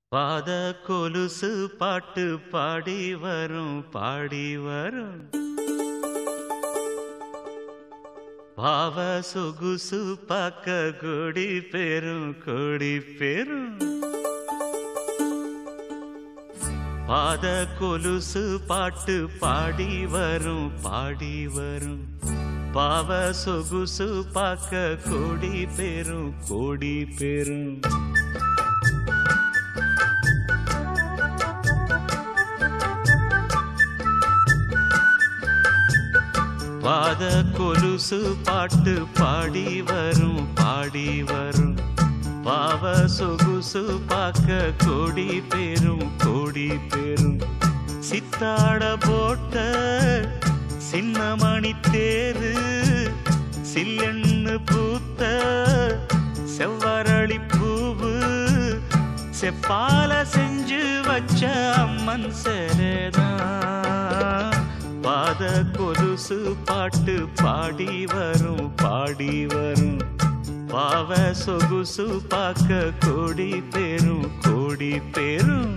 பாத கொலுசு பாட்டு பாடி வரும் பாடி வரும் பாவ சொகுசு பாக்க கொடி பெரும் கொடி பெரும் பாத கொலுசு பாட்டு பாடி வரும் பாடி வரும் பாவ சொகுசு பாக்க கொடி பெரும் கொடி பெரும் பாத கொலுசு பாட்டு பாடி வரும் பாடி வரும் பாவ சொகுசு பாக்க கொடி பெரும் கொடி பெரும் சித்தாட போட்ட சின்னமணி தேரு சில்லெண்ணு பூத்த செவ்வரளி பூவு செப்பால செஞ்சு வச்ச அம்மன் சேரதான் பாத கொலுசு பாட்டு பாடி வரும் பாடி வரும் பாவ சொகுசு பாக்க கொடி பெரும் கொடி பெரும்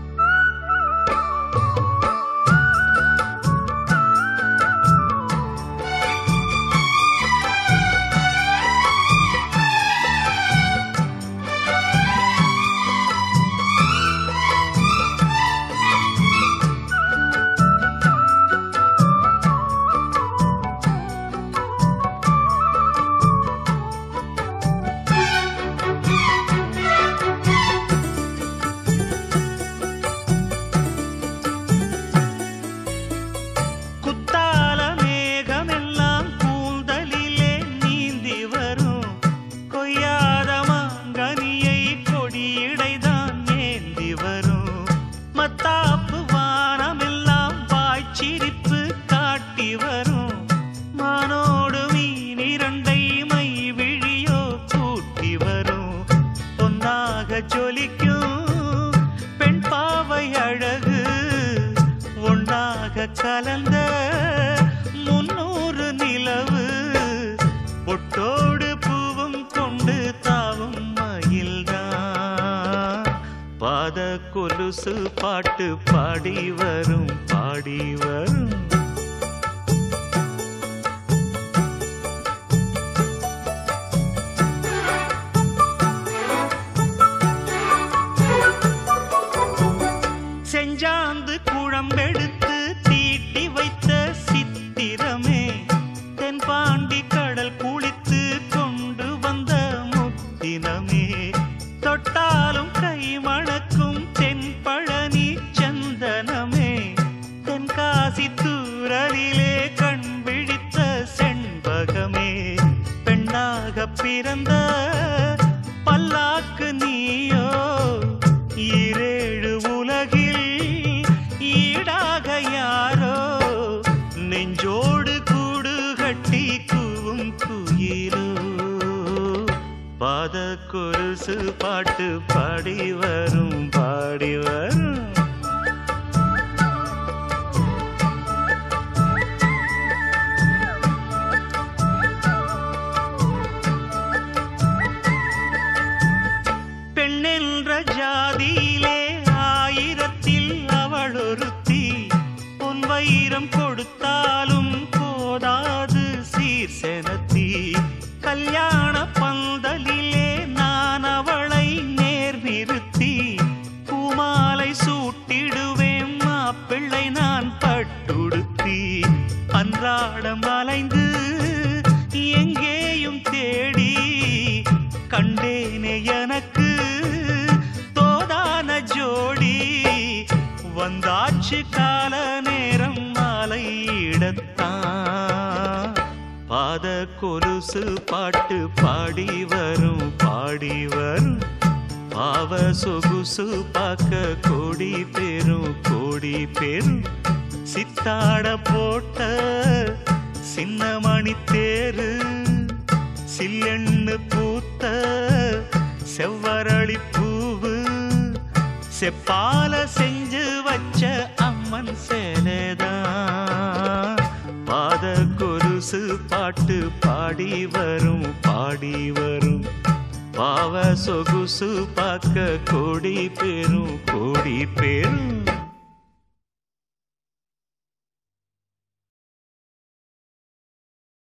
பெண் பாவை அழகு ஒன்றாக கலந்த 300 நிலவு பொட்டோடு பூவும் கொண்டு தாவும் மயில்தான் பாத கொலுசு பாட்டு பாடி வரும் பாடி வரும் செஞ்சாந்து குழம்பெடுத்து தீட்டி வைத்த சித்திரமே தென்பாண்டி கடல் குளித்து கொண்டு வந்த முத்தினமே தொட்டாலும் கை மணக்கும் தென்பழனி சந்தனமே தென்காசி தூரலிலே கண் விழித்த செண்பகமே பெண்ணாக பிறந்த பல்லாக்கு நீயோ ஈரேழு உலகில் ஈடாக யாரோ நெஞ்சோடு கூடு கட்டி கூவும் குயிலோ பாத கொலுசு பாட்டு பாடி வரும் பாடி வரும் பெண்ணென்ற ஜாதியிலே ஆயிரத்தில் அவள் ஒருத்தி பொன் வைரம் கொடுத்தாலும் போதாது சீர் செனத்தி கல்யாண பந்தலிலே நான் அவளை நேர் நிறுத்தி பூமாலை சூட்டிடுவேன் மாப்பிள்ளை நான் பட்டுடுத்தி அன்றாடம் அலைந்து எங்கேயும் தேடி கண்டேனே எனக்கு தோதான ஜோடி வந்தாச்சு கால நேரம் மாலையிடத்தான் பாத கொலுசு பாட்டு பாடி வரும் பாடி வரும் பாவ சொகுசு பாக்க கொடி பெரும் கொடி பெரும் சித்தாட போட்ட சின்னமணி தேரு சில்லெண்ணு பூத்த செவ்வரளி பூவு செப்பால செஞ்சு வச்ச அம்மன் சேலைதான் பாத கொலுசு பாட்டு பாடி வரும் பாடி வரும் பாவ சொகுசு பார்க்க கோடி பேரும் கோடி பேரும்